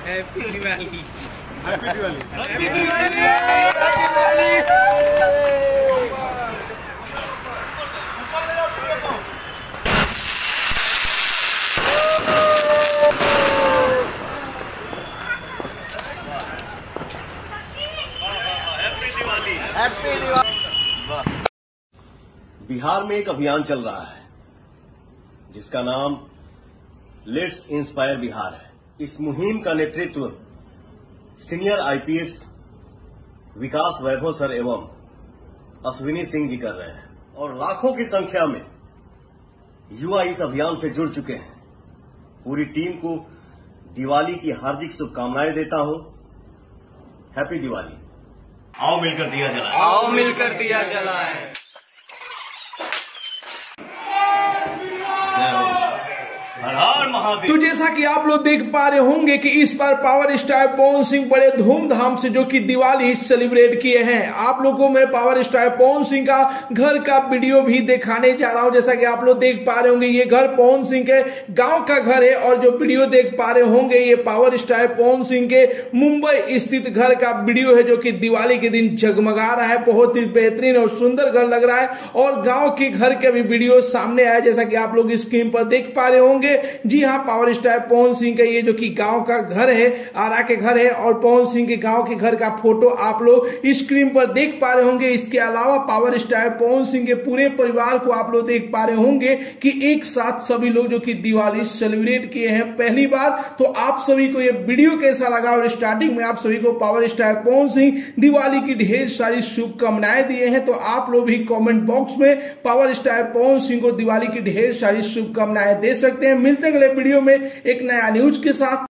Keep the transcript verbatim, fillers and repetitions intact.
Happy Diwali. Happy Diwali. Happy Diwali. Happy Diwali. Bihar में एक अभियान चल रहा है जिसका नाम लेट्स इंस्पायर बिहार है। इस मुहिम का नेतृत्व senior IPS Vikas Vaibhav sir एवं अश्विनी सिंह जी कर रहे हैं और लाखों की संख्या में युवा इस अभियान से जुड़ चुके हैं। पूरी टीम को दिवाली की हार्दिक शुभकामनाएं देता हूं। हैप्पी दिवाली। आओ मिलकर दिया जलाएं। आओ मिलकर दिया जलाएं। जय हो। हर हर महादेव। तो जैसा कि आप लोग देख पा रहे होंगे कि इस बार पावर स्टार पवन सिंह बड़े धूमधाम से जो कि दिवाली सेलिब्रेट किए हैं। आप लोगों को मैं पावर स्टार पवन सिंह का घर का वीडियो भी दिखाने जा रहा हूं। जैसा कि आप लोग देख पा रहे होंगे ये घर पवन सिंह के गांव का घर है और जो वीडियो देख पा रहे होंगे ये पावर स्टार पवन सिंह के मुंबई स्थित घर का वीडियो है जो कि दिवाली के दिन जगमगा रहा है। बहुत ही बेहतरीन और सुंदर घर लग रहा है और गाँव के घर के भी वीडियो सामने आया जैसा कि आप लोग स्क्रीन पर देख पा रहे होंगे। जी हाँ, पावर स्टार पवन सिंह का ये जो कि गांव का घर है, आरा के घर है और पवन सिंह के गांव के घर का फोटो आप लोग स्क्रीन पर देख पा रहे होंगे। इसके अलावा पावर स्टार पवन सिंह के पूरे परिवार को आप लोग देख पा रहे होंगे कि एक साथ सभी लोग जो कि दिवाली सेलिब्रेट किए हैं पहली बार। तो आप सभी को ये वीडियो कैसा लगा और स्टार्टिंग में आप सभी को पावर स्टार पवन सिंह दिवाली की ढेर सारी शुभकामनाएं दिए हैं। तो आप लोग भी कमेंट बॉक्स में पावर स्टार पवन सिंह को दिवाली की ढेर सारी शुभकामनाएं दे सकते हैं। मिलते हैं अगले वीडियो में एक नया न्यूज के साथ।